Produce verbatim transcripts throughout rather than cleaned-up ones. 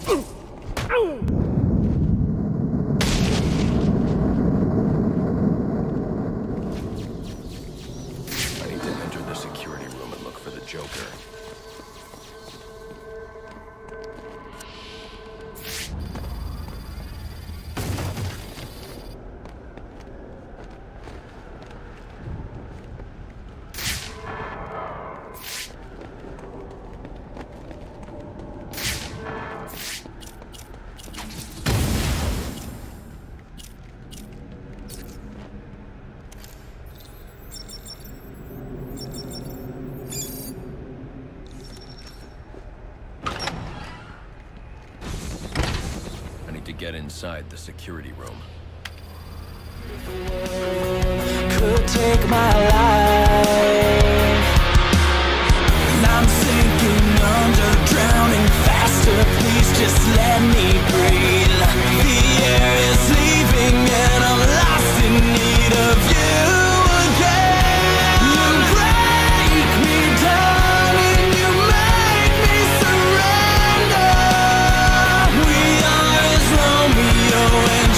need to enter the security room and look for the Joker. To get inside the security room. Could take my life, and I'm sinking under, drowning faster. Please just let me breathe. The air is leaving and I'm lost in need of you again. You break me down and you make me surrender. We are as Romeo and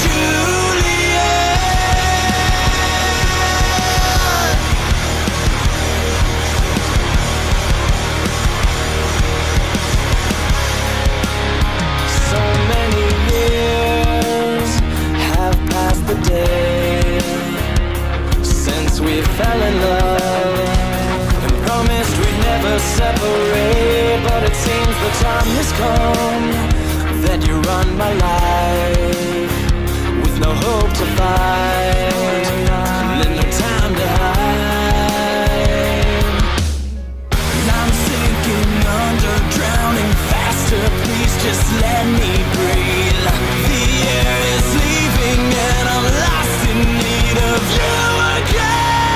fell in love and promised we'd never separate, but it seems the time has come that you run my life with no hope to fight and no time to hide. And I'm sinking under, drowning faster. Please just let me breathe. The air is leaving and I'm lost in need of you again.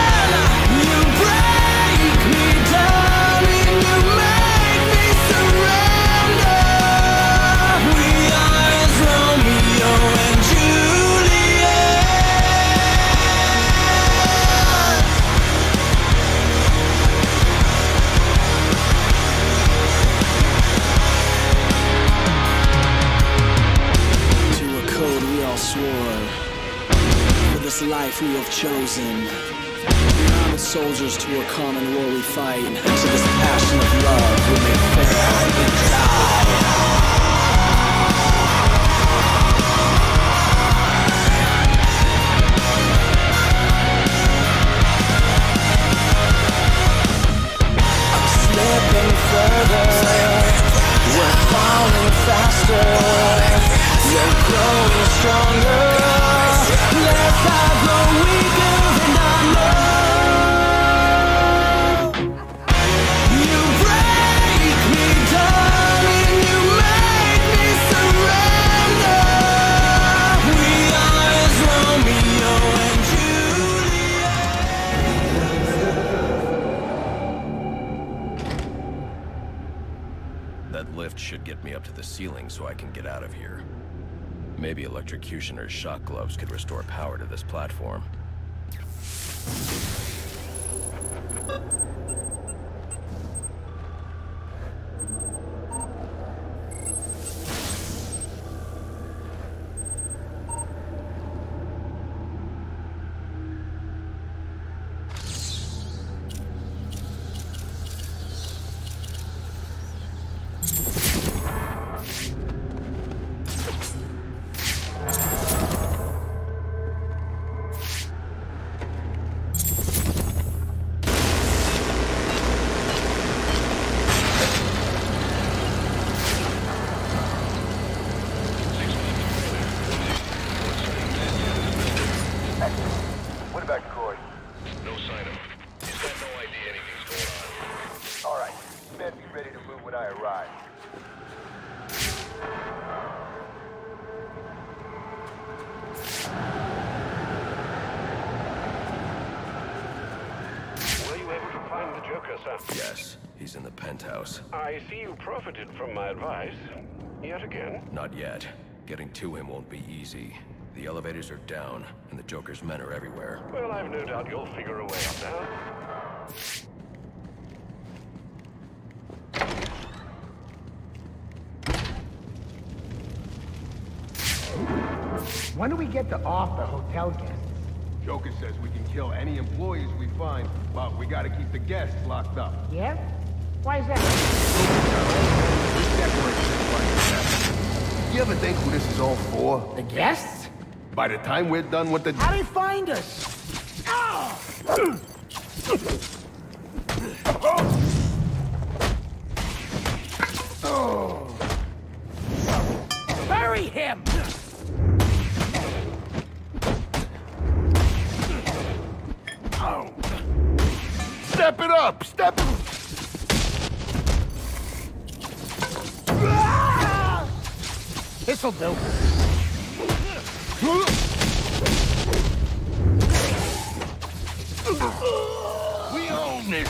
Life we have chosen, common soldiers to a common war we fight, and to this passion of love we may fail and die. I'm slipping further, we're falling faster, you're growing stronger. Less I grow weaker than I know. You break me down and you make me surrender. We are as Romeo and Juliet. That lift should get me up to the ceiling so I can get out of here. Maybe electrocution or shock gloves could restore power to this platform. Yes, he's in the penthouse. I see you profited from my advice. Yet again. Not yet. Getting to him won't be easy. The elevators are down, and the Joker's men are everywhere. Well, I've no doubt you'll figure a way up there. When do we get to off the hotel guests? Joker says we can kill any employees we find, but we gotta keep the guests locked up. Yeah? Why is that? We decorate this place. You ever think who this is all for? The guests? By the time we're done with the... How'd they find us? Oh! Oh! Bury him! Oh. Step it up! Step it... Ah! This'll do. We own this!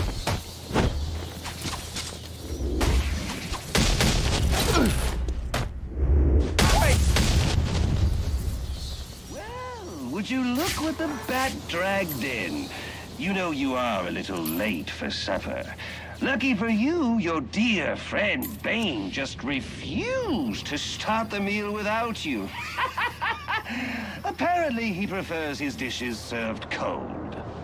Well, would you look what the bat dragged in? You know you are a little late for supper. Lucky for you, your dear friend Bane just refused to start the meal without you. Apparently, he prefers his dishes served cold.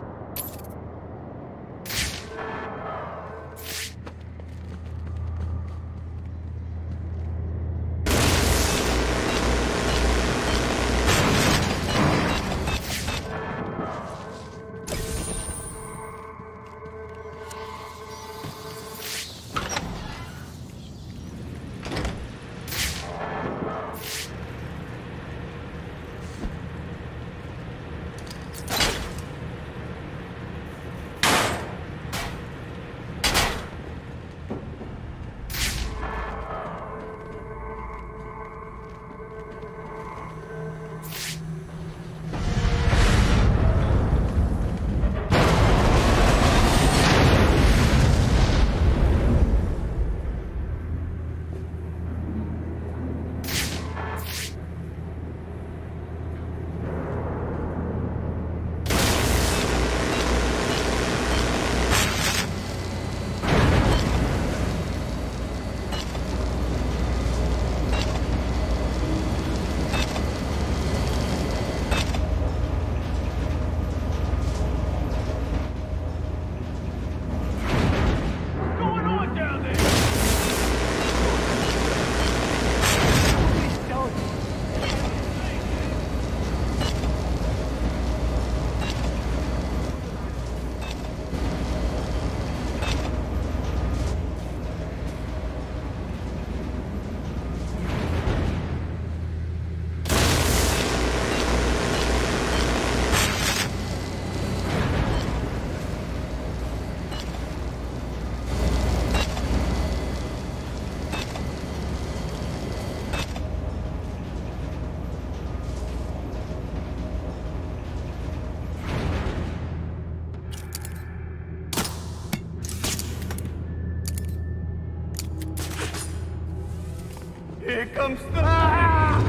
Here comes the... Ah!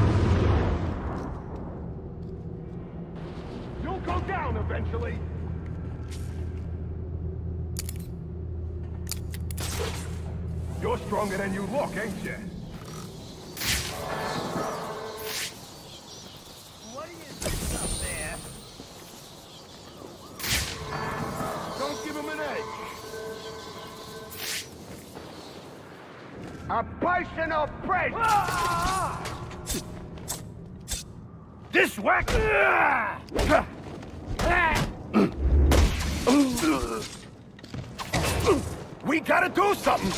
You'll go down eventually. You're stronger than you look, ain't you? What do you think up there? Don't give him an edge. A personal friend! Ah! This whack! We gotta do something!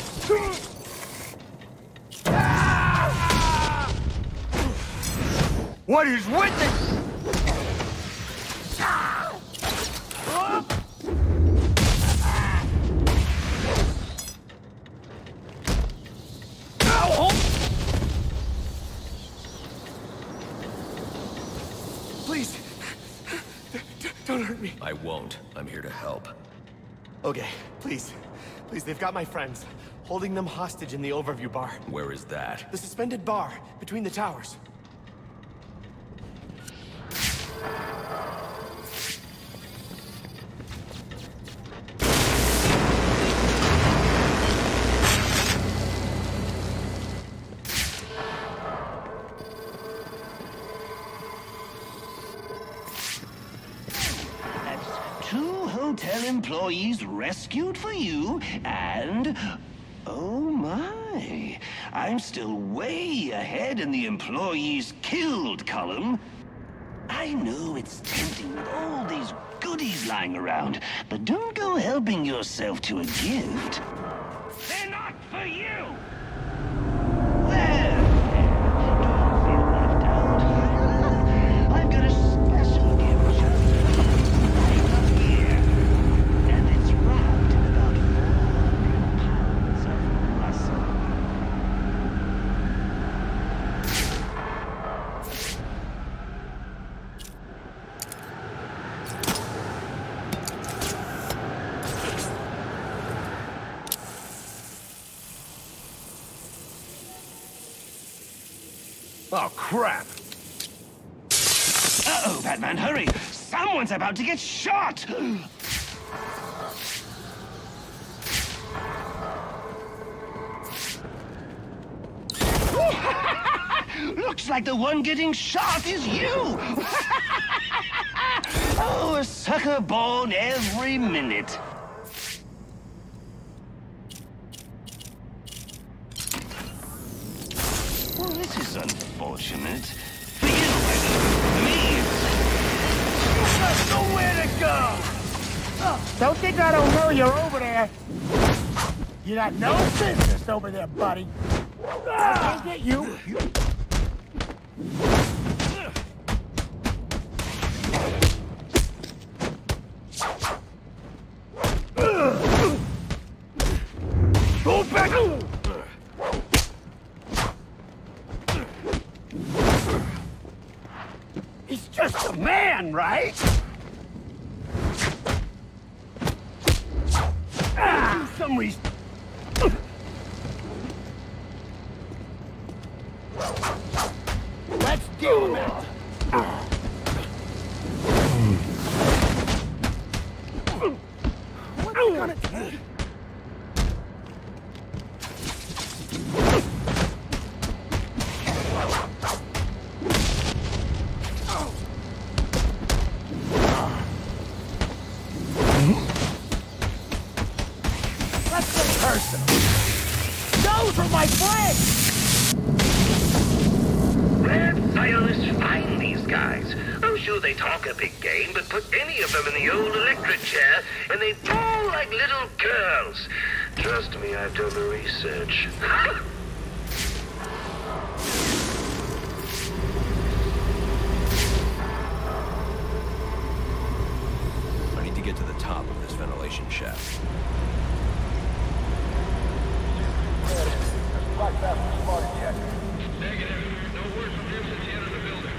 What is with it? Please, don't hurt me. I won't. I'm here to help. Okay, please. Please, they've got my friends. Holding them hostage in the overview bar. Where is that? The suspended bar, between the towers. seven employees rescued for you, and... oh my, I'm still way ahead in the employees killed column. I know it's tempting with all these goodies lying around, but don't go helping yourself to a gift. They're not for you! There! Don't feel left out. I've got a special gift just right up here. And it's wrapped in about four hundred pounds of muscle. Oh, crap! Uh-oh, Batman, hurry! Someone's about to get shot! Looks like the one getting shot is you! Oh, a sucker born every minute. Well, this is unfortunate. For you, I mean, me. There's nowhere to go! Don't think I don't know you're over there. You got no business over there, buddy. I'll get you. Go back! He's just a man, right? Ah, for some reason. Let's deal with it. What are you gonna do? Let's get personal. Those are my friends! Red Sciolists find these guys. I'm sure they talk a big game, but put any of them in the old electric chair, and they bawl like little girls. Trust me, I've done the research. I need to get to the top of this ventilation shaft. Negative. No word from him since he entered the building.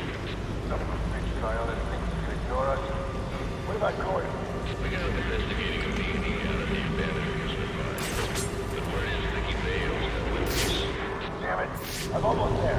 What about Gordon? We got him investigating a B and E out of the abandoned amusement park. But where is Vicky Bales? No witness. Damn it. I'm almost there.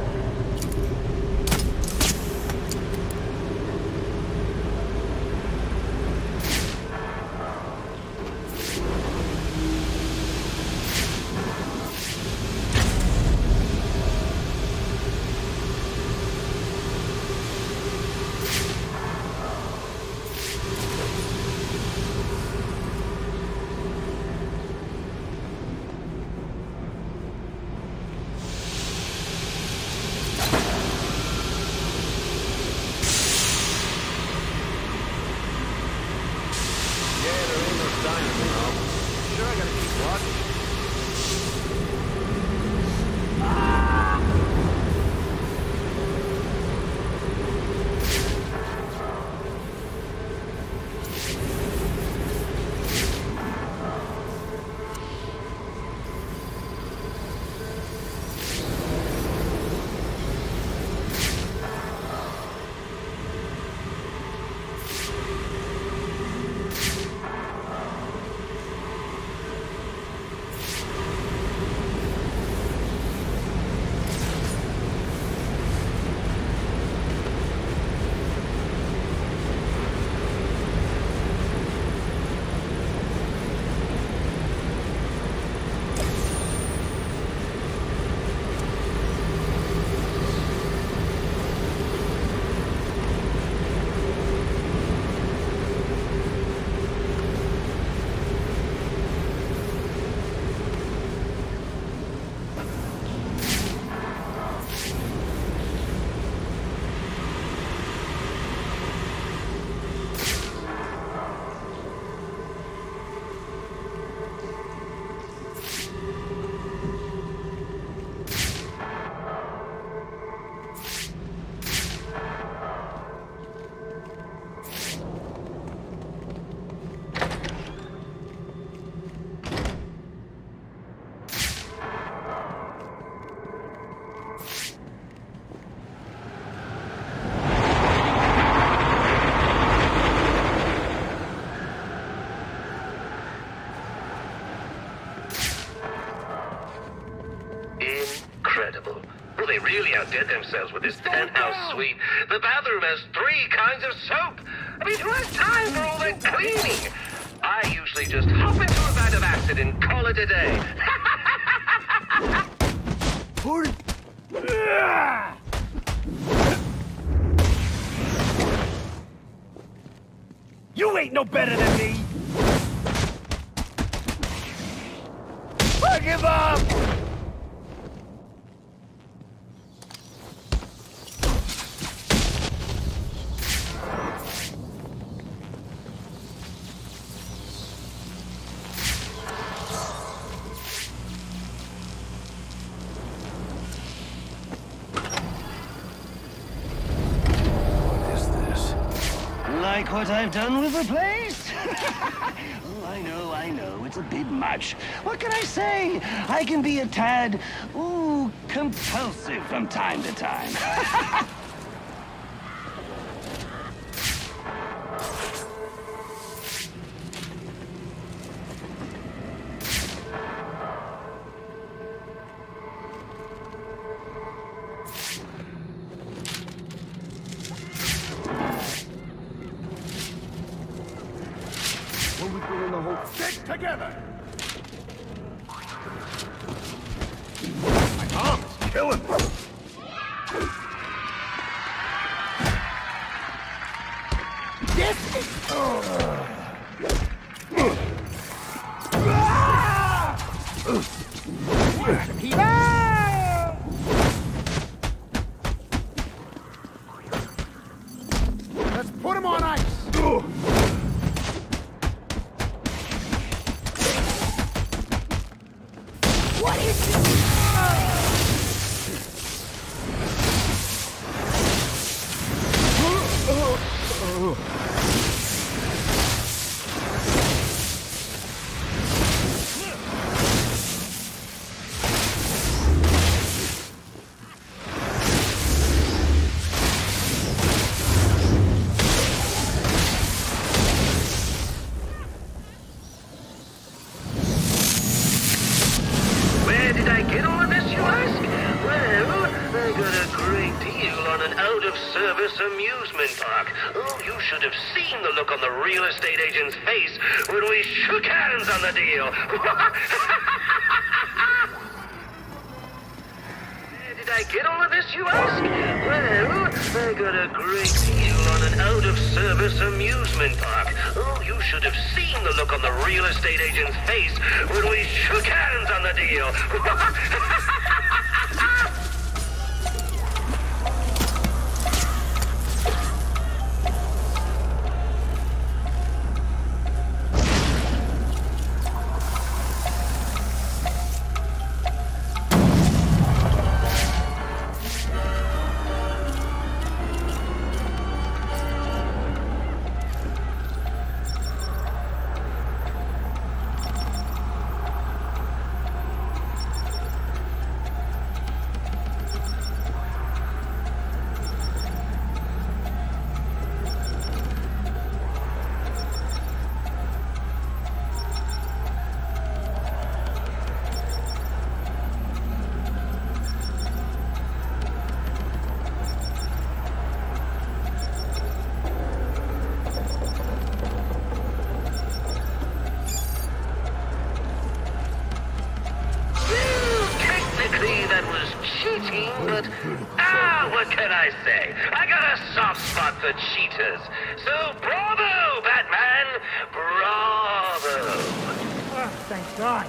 incredible. Well, they really outdid themselves with this penthouse suite. The bathroom has three kinds of soap. I mean, who has time for all that cleaning? I usually just hop into a vat of acid and call it a day. You ain't no better than me! I give up! Like what I've done with the place? Oh, I know, I know. It's a bit much. What can I say? I can be a tad, ooh, compulsive from time to time. Stick together! My arm is killing me. This is... Oh. Let's put him on ice! What is this? Amusement park. Oh, you should have seen the look on the real estate agent's face when we shook hands on the deal. Where did I get all of this, you ask? Well, I got a great deal on an out-of-service amusement park. Oh, you should have seen the look on the real estate agent's face when we shook hands on the deal. But, ah, what can I say? I got a soft spot for cheaters. So, bravo, Batman! Bravo! Oh, thank God.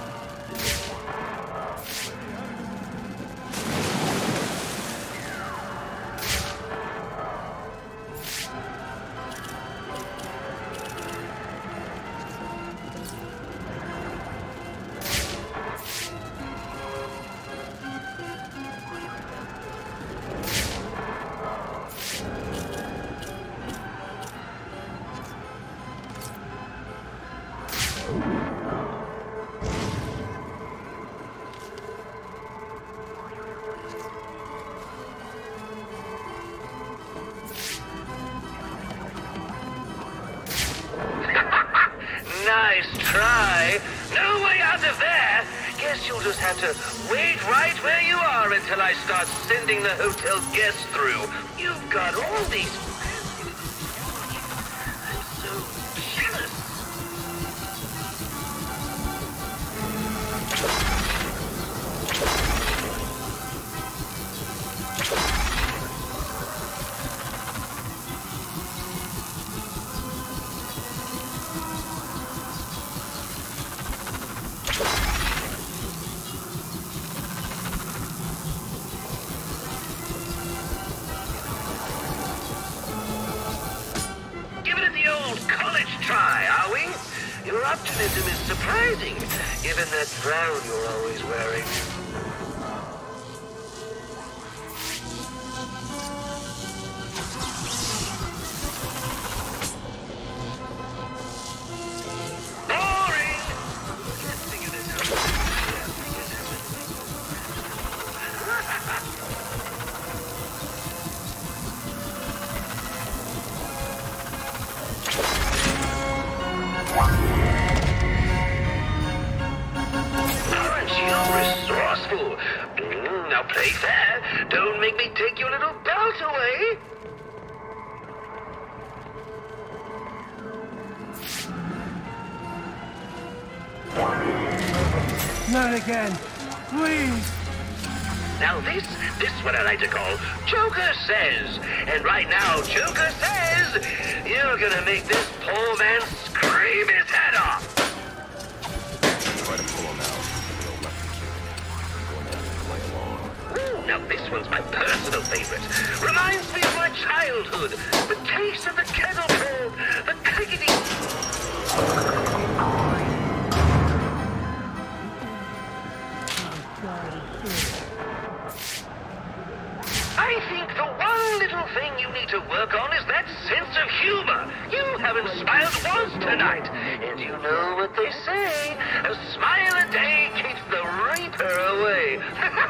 want to wait right where you are until I start sending the hotel guests through. You've got all these... I'm so jealous. Optimism is surprising, given that frown you're always wearing. Boring! Let's figure this out. Now play fair. Don't make me take your little belt away. Not again. Please. Now this, this is what I like to call Joker Says. And right now, Joker says, you're gonna make this poor man scream his head off. Try to pull him out. Now this one's my personal favorite. Reminds me of my childhood. The taste of the kettle corn, the clickety... I think the one little thing you need to work on is that sense of humor. You haven't smiled once tonight. And you know what they say. A smile a day keeps the reaper away.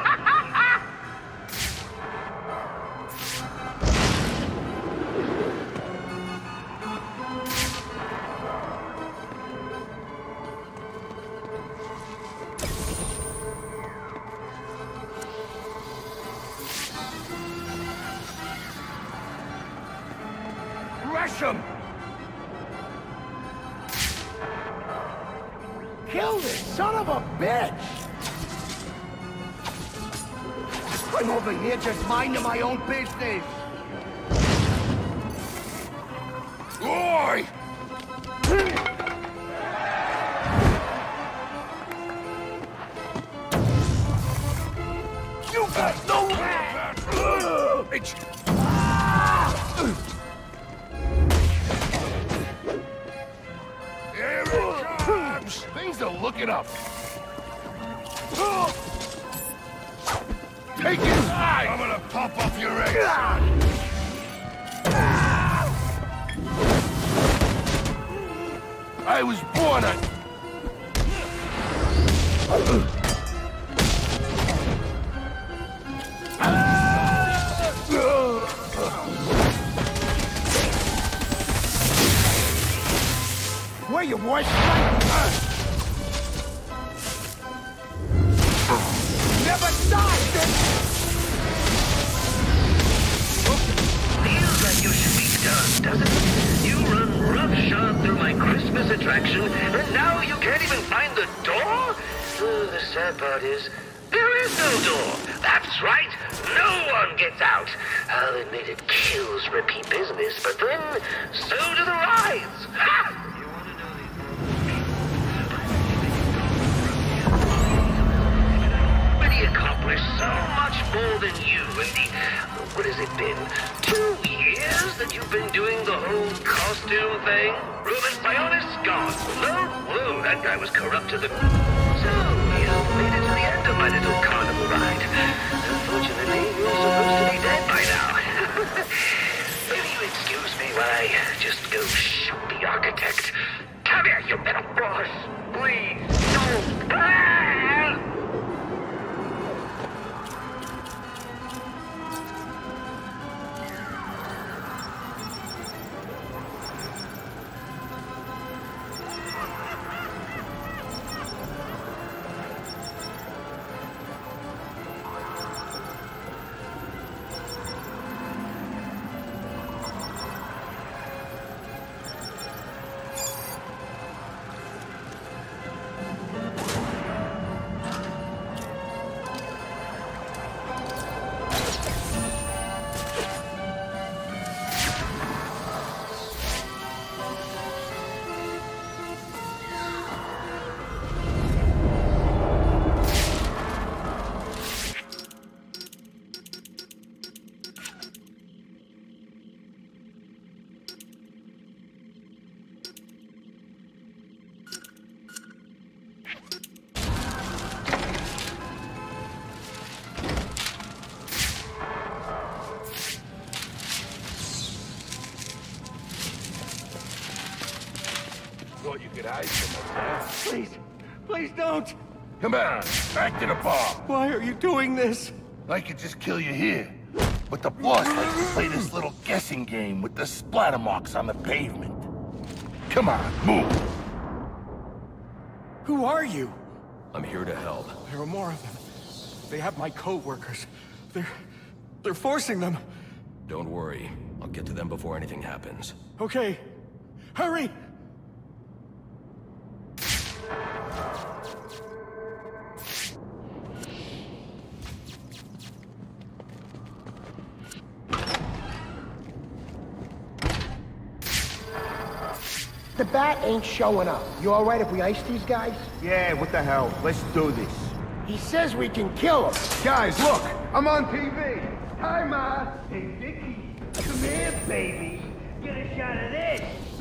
Him. Kill this son of a bitch! I'm over here just minding my own business. Boy! You got no bitch! Things are looking up. Take it! I'm gonna pop off your egg. I was born on... Where you boys? Never die, bitch! Feels like you should be done, doesn't it? You run roughshod through my Christmas attraction, and now you can't even find the door? Oh, the sad part is, there is no door. That's right, no one gets out. I'll admit it kills repeat business, but then, so do the rides. Ha! Accomplished so much more than you in the, what has it been, two years that you've been doing the whole costume thing? Ruben Sionis gone. No? Whoa, that guy was corrupt to the... So, you made it to the end of my little carnival ride. Unfortunately, you're supposed to be dead by now. Maybe you excuse me while I just go shoot the architect. Come here, you little boss. Please, don't. Ah! Please, please don't. Come on, back to the bar. Why are you doing this? I could just kill you here. But the boss likes to play this little guessing game with the splatter marks on the pavement. Come on, move. Who are you? I'm here to help. There are more of them. They have my co-workers. They're... they're forcing them. Don't worry. I'll get to them before anything happens. Okay. Hurry! The Bat ain't showing up. You all right if we ice these guys? Yeah, what the hell? Let's do this. He says we can kill him. Guys, look! I'm on T V! Hi, Ma! Hey, Vicky, come here, baby. Get a shot of this.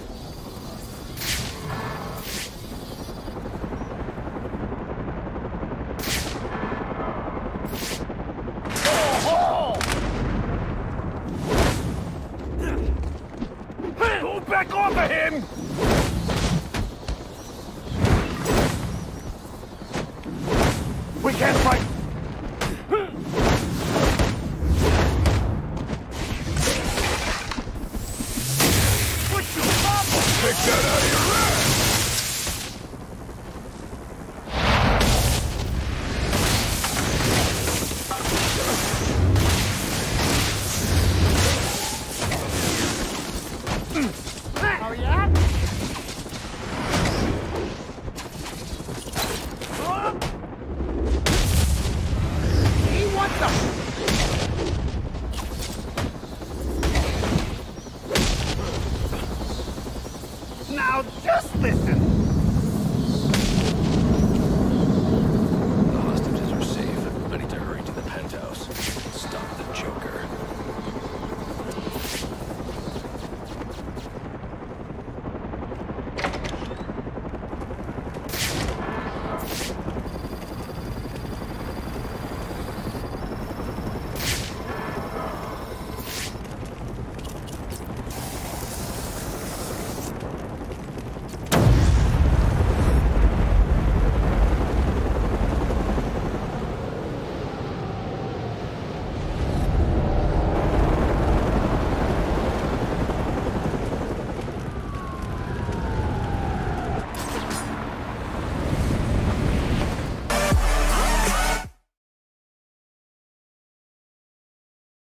Pull back off of him! We can't fight